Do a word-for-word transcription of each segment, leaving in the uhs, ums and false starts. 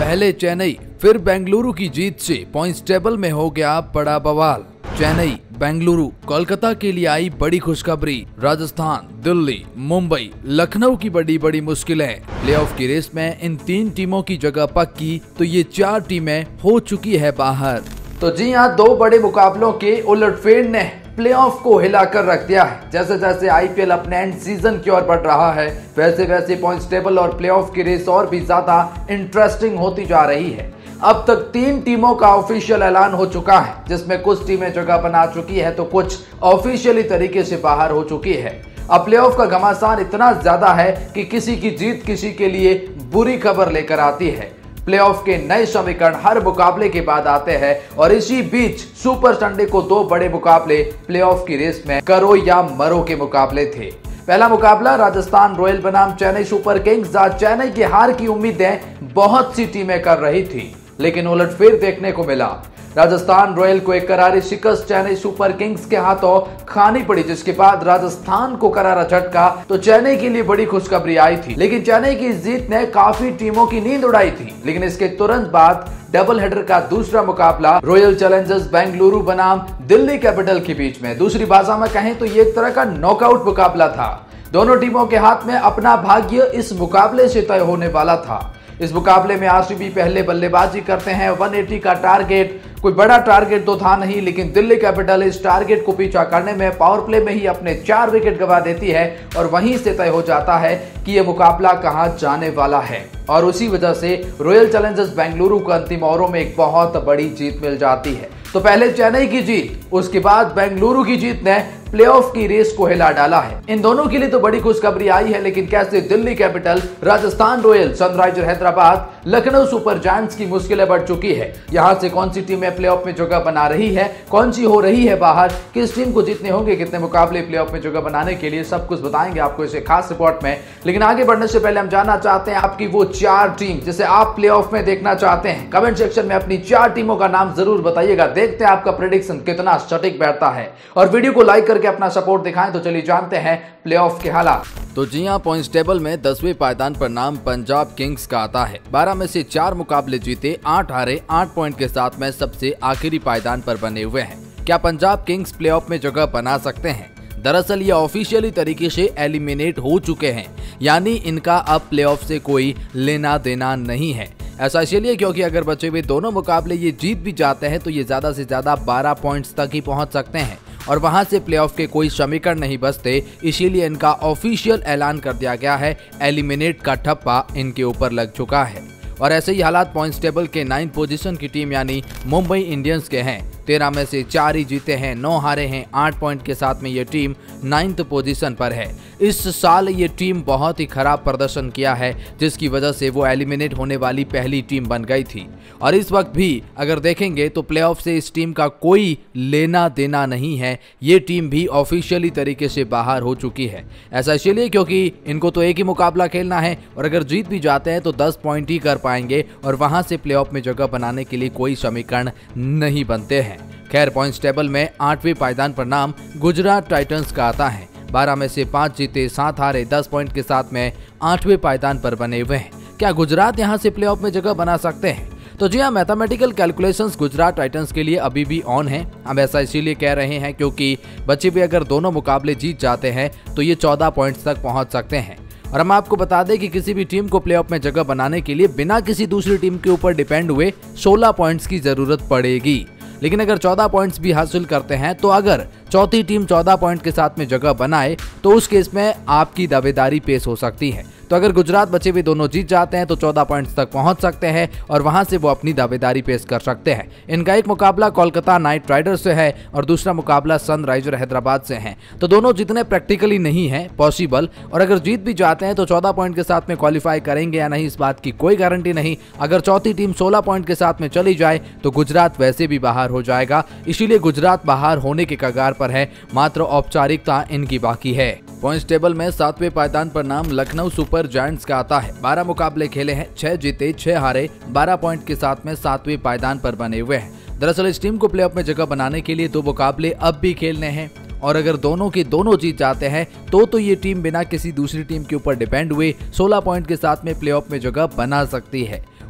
पहले चेन्नई फिर बेंगलुरु की जीत से पॉइंट्स टेबल में हो गया बड़ा बवाल। चेन्नई, बेंगलुरु, कोलकाता के लिए आई बड़ी खुशखबरी। राजस्थान, दिल्ली, मुंबई, लखनऊ की बड़ी बड़ी मुश्किलें। प्लेऑफ की रेस में इन तीन टीमों की जगह पक्की, तो ये चार टीमें हो चुकी है बाहर। तो जी हाँ, दो बड़े मुकाबलों के उलटफेर ने प्लेऑफ को हिलाकर रख दिया है। जैसे जैसे आईपीएल अपने एंड सीजन की ओर बढ़ रहा है, वैसे वैसे पॉइंट्स टेबल और प्लेऑफ की रेस और भी ज्यादा इंटरेस्टिंग होती जा रही है। अब तक तीन टीमों का ऑफिशियल ऐलान हो चुका है, जिसमें कुछ टीमें जगह बना चुकी है तो कुछ ऑफिशियली तरीके से बाहर हो चुकी है। अब प्लेऑफ का घमासान इतना ज्यादा है कि किसी की जीत किसी के लिए बुरी खबर लेकर आती है। प्लेऑफ के नए समीकरण हर मुकाबले के बाद आते हैं और इसी बीच सुपर संडे को दो बड़े मुकाबले प्लेऑफ की रेस में करो या मरो के मुकाबले थे। पहला मुकाबला राजस्थान रॉयल बनाम चेन्नई सुपर किंग्स, जहां चेन्नई की हार की उम्मीदें बहुत सी टीमें कर रही थी, लेकिन उलटफेर देखने को मिला। राजस्थान रॉयल को एक करारी शिकस्त चेन्नई सुपर किंग्स के हाथों खानी पड़ी, जिसके बाद राजस्थान को करारा झटका तो चेन्नई के लिए बड़ी खुशखबरी आई थी। लेकिन चेन्नई की जीत ने काफी टीमों की नींद उड़ाई थी। लेकिन इसके तुरंत बाद डबल हेडर का दूसरा मुकाबला रॉयल चैलेंजर्स बेंगलुरु बनाम दिल्ली कैपिटल के बीच में, दूसरी भाषा में कहें तो ये एक तरह का नॉकआउट मुकाबला था। दोनों टीमों के हाथ में अपना भाग्य इस मुकाबले से तय होने वाला था। इस मुकाबले में आरसीबी पहले बल्लेबाजी करते हैं। एक सौ अस्सी का टारगेट कोई बड़ा टारगेट तो था नहीं, लेकिन दिल्ली कैपिटल इस टारगेट को पीछा करने में पावर प्ले में ही अपने चार विकेट गंवा देती है और वहीं से तय हो जाता है कि यह मुकाबला कहां जाने वाला है। और उसी वजह से रॉयल चैलेंजर्स बेंगलुरु को अंतिम ओवरों में एक बहुत बड़ी जीत मिल जाती है। तो पहले चेन्नई की जीत, उसके बाद बेंगलुरु की जीत ने प्लेऑफ की रेस को हिला डाला है। इन दोनों के लिए तो बड़ी खुशखबरी आई है, लेकिन कैसे Delhi capital, Rajasthan royal, sunriser Hyderabad, Lucknow super giants की मुश्किलें बढ़ चुकी है। यहां से कौन सी टीमें प्लेऑफ में जगह बना रही है, कौन सी हो रही है बाहर, किस टीम को जीतने होंगे, कितने मुकाबले प्लेऑफ में जगह बनाने के लिए, सब कुछ बताएंगे आपको इसे खास रिपोर्ट में। लेकिन आगे बढ़ने से पहले हम जानना चाहते हैं आपकी वो चार टीम जिसे आप प्लेऑफ में देखना चाहते हैं। कमेंट सेक्शन में अपनी चार टीमों का नाम जरूर बताइएगा। देखते हैं आपका प्रेडिक्शन कितना सटीक बैठता है और वीडियो को लाइक करके अपना सपोर्ट दिखाएं। तो चलिए जानते हैं प्लेऑफ के हालात। तो जी हां, पॉइंट्स टेबल में दसवें पायदान पर नाम पंजाब किंग्स का आता है। बारह में से चार मुकाबले जीते, आठ हारे, आठ पॉइंट के साथ में सबसे आखिरी पायदान पर बने हुए हैं। क्या पंजाब किंग्स प्लेऑफ में जगह बना सकते हैं? दरअसल ये ऑफिशियली तरीके से एलिमिनेट हो चुके हैं, यानी इनका अब प्लेऑफ से कोई लेना देना नहीं है। ऐसा इसलिए क्योंकि अगर बचे हुए दोनों मुकाबले ये जीत भी जाते हैं तो ये ज्यादा से ज्यादा बारह पॉइंट्स तक ही पहुंच सकते हैं और वहां से प्लेऑफ के कोई समीकरण नहीं बचते। इसीलिए इनका ऑफिशियल ऐलान कर दिया गया है। एलिमिनेट का ठप्पा इनके ऊपर लग चुका है और ऐसे ही हालात पॉइंट्स टेबल के नाइन्थ पोजीशन की टीम यानी मुंबई इंडियंस के हैं। तेरह में से चार ही जीते हैं, नौ हारे हैं, आठ पॉइंट के साथ में ये टीम नाइन्थ पोजीशन पर है। इस साल ये टीम बहुत ही खराब प्रदर्शन किया है, जिसकी वजह से वो एलिमिनेट होने वाली पहली टीम बन गई थी। और इस वक्त भी अगर देखेंगे तो प्लेऑफ से इस टीम का कोई लेना देना नहीं है। ये टीम भी ऑफिशियली तरीके से बाहर हो चुकी है। ऐसा इसलिए क्योंकि इनको तो एक ही मुकाबला खेलना है और अगर जीत भी जाते हैं तो दस पॉइंट ही कर पाएंगे और वहां से प्लेऑफ में जगह बनाने के लिए कोई समीकरण नहीं बनते हैं। खैर, पॉइंट्स टेबल में आठवें पायदान पर नाम गुजरात टाइटंस का आता है। बारह में से पांच जीते, सात हारे, दस पॉइंट के साथ में आठवें पायदान पर बने हुए हैं। क्या गुजरात यहां से प्लेऑफ में जगह बना सकते हैं? तो जी हाँ, मैथमेटिकल कैलकुलेशंस गुजरात टाइटंस के लिए अभी भी ऑन है। हम ऐसा इसीलिए कह रहे हैं क्योंकि बचे भी अगर दोनों मुकाबले जीत जाते हैं तो ये चौदह पॉइंट्स तक पहुंच सकते हैं। और हम आपको बता दें कि किसी भी टीम को प्लेऑफ में जगह बनाने के लिए बिना किसी दूसरी टीम के ऊपर डिपेंड हुए सोलह पॉइंट्स की जरूरत पड़ेगी। लेकिन अगर चौदह पॉइंट्स भी हासिल करते हैं तो अगर चौथी टीम चौदह पॉइंट के साथ में जगह बनाए तो उस केस में आपकी दावेदारी पेश हो सकती है। तो अगर गुजरात बचे हुए दोनों जीत जाते हैं तो चौदह पॉइंट्स तक पहुंच सकते हैं और वहां से वो अपनी दावेदारी पेश कर सकते हैं। इनका एक मुकाबला कोलकाता नाइट राइडर्स से है और दूसरा मुकाबला सनराइजर हैदराबाद से है। तो दोनों जीतने प्रैक्टिकली नहीं है पॉसिबल और अगर जीत भी जाते हैं तो चौदह पॉइंट के साथ में क्वालिफाई करेंगे या नहीं, इस बात की कोई गारंटी नहीं। अगर चौथी टीम सोलह पॉइंट के साथ में चली जाए तो गुजरात वैसे भी बाहर हो जाएगा। इसीलिए गुजरात बाहर होने के कगार पर है, मात्र औपचारिकता इनकी बाकी है। पॉइंट्स टेबल में सातवें पायदान पर नाम लखनऊ सुपर जायंट्स का आता है। बारह मुकाबले खेले हैं, छह जीते, छह हारे, बारह पॉइंट के साथ में सातवें पायदान पर बने हुए हैं। दरअसल इस टीम को प्लेऑफ में जगह बनाने के लिए दो मुकाबले अब भी खेलने हैं और अगर दोनों के दोनों जीत जाते हैं तो तो ये टीम बिना किसी दूसरी टीम के ऊपर डिपेंड हुए सोलह पॉइंट के साथ में प्लेऑफ में जगह बना सकती है।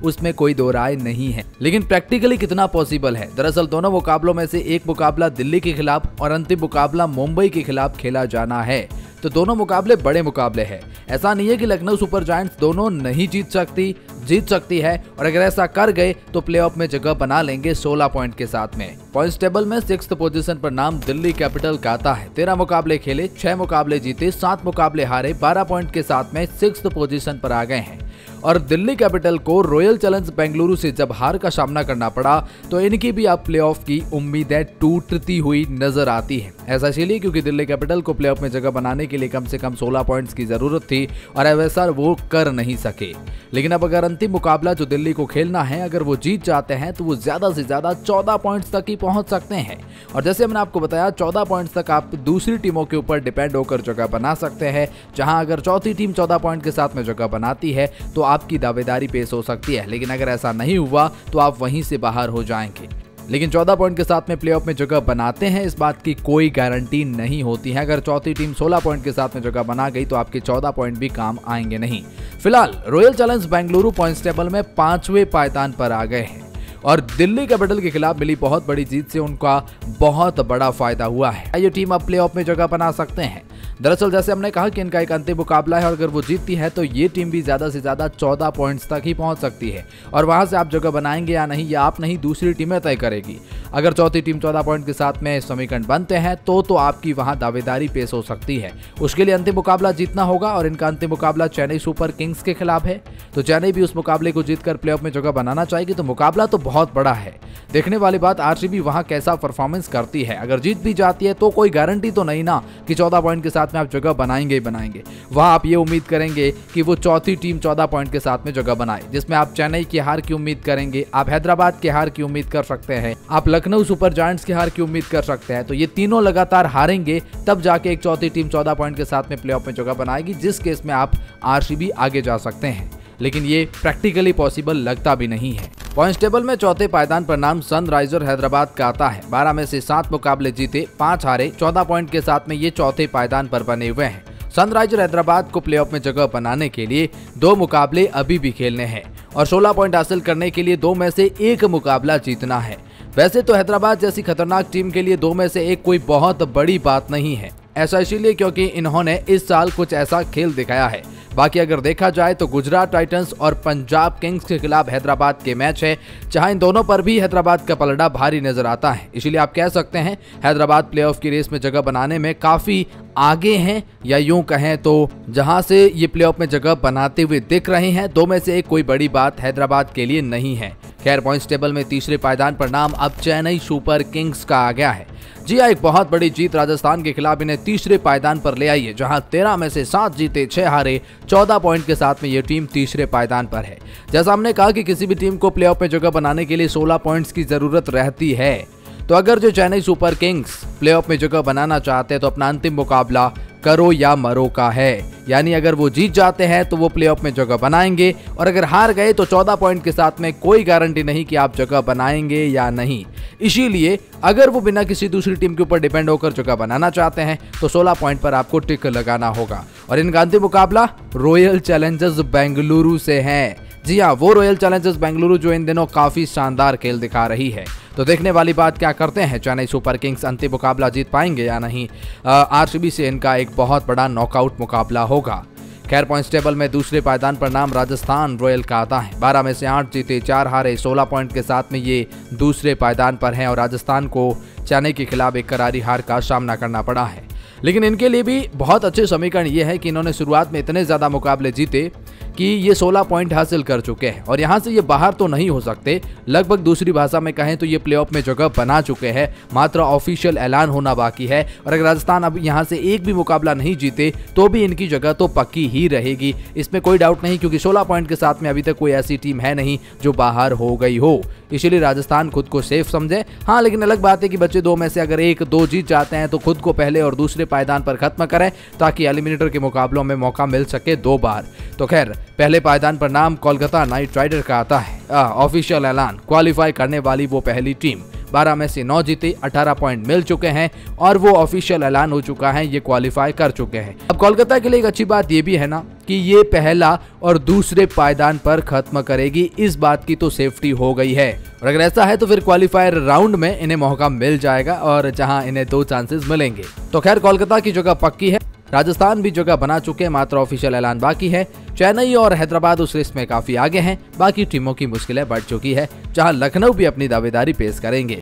उसमें कोई दो राय नहीं है। लेकिन प्रैक्टिकली कितना पॉसिबल है? दरअसल दोनों मुकाबलों में से एक मुकाबला दिल्ली के खिलाफ और अंतिम मुकाबला मुंबई के खिलाफ खेला जाना है, तो दोनों मुकाबले बड़े मुकाबले हैं। ऐसा नहीं है कि लखनऊ सुपर जायंट्स दोनों नहीं जीत सकती, जीत सकती है, और अगर ऐसा कर गए तो प्लेऑफ में जगह बना लेंगे सोलह पॉइंट के साथ में। पॉइंट्स टेबल में सिक्स्थ पोजीशन पर नाम दिल्ली कैपिटल का आता है। तेरह मुकाबले खेले, छह मुकाबले जीते, सात मुकाबले हारे, बारह पॉइंट के साथ में सिक्स्थ पोजीशन पर आ गए हैं। और दिल्ली कैपिटल को रॉयल चैलेंजर्स बेंगलुरु से जब हार का सामना करना पड़ा तो इनकी भी अब प्लेऑफ की उम्मीदें टूटती हुई नजर आती हैं। ऐसा इसलिए क्योंकि दिल्ली कैपिटल को प्लेऑफ में जगह बनाने के लिए कम से कम सोलह पॉइंट्स की जरूरत थी और वैसा वो कर नहीं सके। लेकिन अब अगर अंतिम मुकाबला जो दिल्ली को खेलना है, अगर वो जीत जाते हैं तो वो ज्यादा से ज्यादा चौदह पॉइंट्स तक ही पहुंच सकते हैं। और जैसे मैंने आपको बताया, चौदह पॉइंट्स तक आप दूसरी टीमों के ऊपर डिपेंड होकर जगह बना सकते हैं, जहां अगर चौथी टीम चौदह पॉइंट के साथ में जगह बनाती है तो आपकी दावेदारी पेश हो सकती है। लेकिन अगर ऐसा नहीं हुआ तो आप वहीं से बाहर हो जाएंगे। लेकिन चौदह पॉइंट के साथ में प्लेऑफ में जगह बनाते हैं, इस बात की कोई गारंटी नहीं होती है। अगर चौथी टीम सोलह पॉइंट के साथ में जगह बना गई तो आपके चौदह पॉइंट भी काम आएंगे नहीं। फिलहाल royal challengers Bengaluru points table में पांचवें पायदान पर आ गए हैं और दिल्ली कैपिटल के खिलाफ मिली बहुत बड़ी जीत से उनका बहुत बड़ा फायदा हुआ है। ये टीम अब प्लेऑफ में जगह बना सकते हैं। दरअसल जैसे हमने कहा कि इनका एक अंतिम मुकाबला है और अगर वो जीतती है तो ये टीम भी ज्यादा से ज्यादा चौदह पॉइंट्स तक ही पहुंच सकती है और वहां से आप जगह बनाएंगे या नहीं, या आप नहीं, दूसरी टीमें तय करेगी। अगर चौथी टीम चौदह पॉइंट के साथ में समीकरण बनते हैं तो तो आपकी वहां दावेदारी पेश हो सकती है। उसके लिए अंतिम मुकाबला जीतना होगा और इनका अंतिम मुकाबला चेन्नई सुपर किंग्स के खिलाफ है, तो चेन्नई भी उस मुकाबले को जीतकर प्लेऑफ में जगह बनाना चाहेगी। तो मुकाबला तो बहुत बड़ा है। देखने वाली बात आरसीबी वहां कैसा परफॉर्मेंस करती है। अगर जीत भी जाती है तो कोई गारंटी तो नहीं ना कि चौदह पॉइंट के साथ में आप जगह बनाएंगे ही बनाएंगे। वहां आप ये उम्मीद करेंगे कि वो चौथी टीम चौदह पॉइंट के साथ में जगह बनाए, जिसमें आप चेन्नई की हार की उम्मीद करेंगे, आप हैदराबाद के हार की उम्मीद कर सकते हैं, आप लखनऊ सुपर जायंट्स की हार की उम्मीद कर सकते हैं। तो ये तीनों लगातार हारेंगे तब जाके एक चौथी टीम चौदह पॉइंट के साथ में प्लेऑफ में जगह बनाएगी, जिस केस में आप आरसीबी आगे जा सकते हैं। लेकिन ये प्रैक्टिकली पॉसिबल लगता भी नहीं है। पॉइंट्स टेबल में चौथे पायदान पर नाम सनराइजर हैदराबाद का आता है। बारह में से सात मुकाबले जीते, पांच हारे, चौदह पॉइंट के साथ में ये चौथे पायदान पर बने हुए हैं। सनराइजर हैदराबाद को प्लेऑफ में जगह बनाने के लिए दो मुकाबले अभी भी खेलने हैं और सोलह पॉइंट हासिल करने के लिए दो में से एक मुकाबला जीतना है। वैसे तो हैदराबाद जैसी खतरनाक टीम के लिए दो में से एक कोई बहुत बड़ी बात नहीं है। ऐसा इसलिए क्योंकि इन्होंने इस साल कुछ ऐसा खेल दिखाया है। बाकी अगर देखा जाए तो गुजरात टाइटंस और पंजाब किंग्स के खिलाफ हैदराबाद के मैच है, जहां इन दोनों पर भी हैदराबाद का पलड़ा भारी नजर आता है। इसीलिए आप कह सकते हैं हैदराबाद प्लेऑफ की रेस में जगह बनाने में काफी आगे हैं, या यूं कहें तो जहां से ये प्लेऑफ में जगह बनाते हुए दिख रहे हैं, दो में से एक कोई बड़ी बात हैदराबाद के लिए नहीं है। खैर, पॉइंट्स टेबल में तीसरे पायदान पर नाम अब चेन्नई सुपर किंग्स का आ गया है। जी हां, एक बहुत बड़ी जीत राजस्थान के खिलाफ इन्हें तीसरे पायदान पर ले आई है, जहां तेरह में से सात जीते, छह हारे, चौदह पॉइंट के साथ में ये टीम तीसरे पायदान पर है। जैसा हमने कहा कि किसी भी टीम को प्लेऑफ में जगह बनाने के लिए सोलह पॉइंट्स की जरूरत रहती है, तो अगर जो चेन्नई सुपर किंग्स प्लेऑफ में जगह बनाना चाहते हैं तो अपना अंतिम मुकाबला करो या मरो का है। यानी अगर वो जीत जाते हैं तो वो प्लेऑफ में जगह बनाएंगे और अगर हार गए तो चौदह पॉइंट के साथ में कोई गारंटी नहीं कि आप जगह बनाएंगे या नहीं। इसीलिए अगर वो बिना किसी दूसरी टीम के ऊपर डिपेंड होकर जगह बनाना चाहते हैं तो सोलह पॉइंट पर आपको टिक लगाना होगा। और इनका अंतिम मुकाबला रॉयल चैलेंजर्स बेंगलुरु से है। जी हाँ, वो रॉयल चैलेंजर्स बेंगलुरु जो इन दिनों काफी शानदार खेल दिखा रही है। तो देखने वाली बात क्या करते हैं चेन्नई सुपर किंग्स, अंतिम मुकाबला जीत पाएंगे या नहीं। आरसीबी से इनका एक बहुत बड़ा नॉकआउट मुकाबला होगा। खैर, पॉइंट्स टेबल में दूसरे पायदान पर नाम राजस्थान रॉयल का आता है। बारह में से आठ जीते, चार हारे, सोलह पॉइंट के साथ में ये दूसरे पायदान पर हैं और राजस्थान को चेन्नई के खिलाफ एक करारी हार का सामना करना पड़ा है। लेकिन इनके लिए भी बहुत अच्छे समीकरण ये है कि इन्होंने शुरुआत में इतने ज्यादा मुकाबले जीते कि ये सोलह पॉइंट हासिल कर चुके हैं और यहाँ से ये बाहर तो नहीं हो सकते। लगभग दूसरी भाषा में कहें तो ये प्लेऑफ में जगह बना चुके हैं, मात्र ऑफिशियल ऐलान होना बाकी है। और अगर राजस्थान अब यहाँ से एक भी मुकाबला नहीं जीते तो भी इनकी जगह तो पक्की ही रहेगी, इसमें कोई डाउट नहीं, क्योंकि सोलह पॉइंट के साथ में अभी तक कोई ऐसी टीम है नहीं जो बाहर हो गई हो। इसीलिए राजस्थान खुद को सेफ समझे। हाँ, लेकिन अलग बात है कि बच्चे दो में से अगर एक दो जीत जाते हैं तो खुद को पहले और दूसरे पायदान पर खत्म करें ताकि एलिमिनेटर के मुकाबलों में मौका मिल सके दो बार। तो खैर, पहले पायदान पर नाम कोलकाता नाइट राइडर का आता है। ऑफिशियल ऐलान, क्वालिफाई करने वाली वो पहली टीम। बारह में से नौ जीते, अठारह पॉइंट मिल चुके हैं और वो ऑफिशियल ऐलान हो चुका है, ये क्वालिफाई कर चुके हैं। अब कोलकाता के लिए एक अच्छी बात ये भी है ना कि ये पहला और दूसरे पायदान पर खत्म करेगी, इस बात की तो सेफ्टी हो गई है। और अगर ऐसा है तो फिर क्वालिफायर राउंड में इन्हें मौका मिल जाएगा और जहां इन्हें दो चांसेस मिलेंगे। तो खैर कोलकाता की जगह पक्की है, राजस्थान भी जगह बना चुके हैं, मात्र ऑफिशियल ऐलान बाकी है। चेन्नई और हैदराबाद उस लिस्ट में काफी आगे हैं, बाकी टीमों की मुश्किलें बढ़ चुकी है, जहां लखनऊ भी अपनी दावेदारी पेश करेंगे।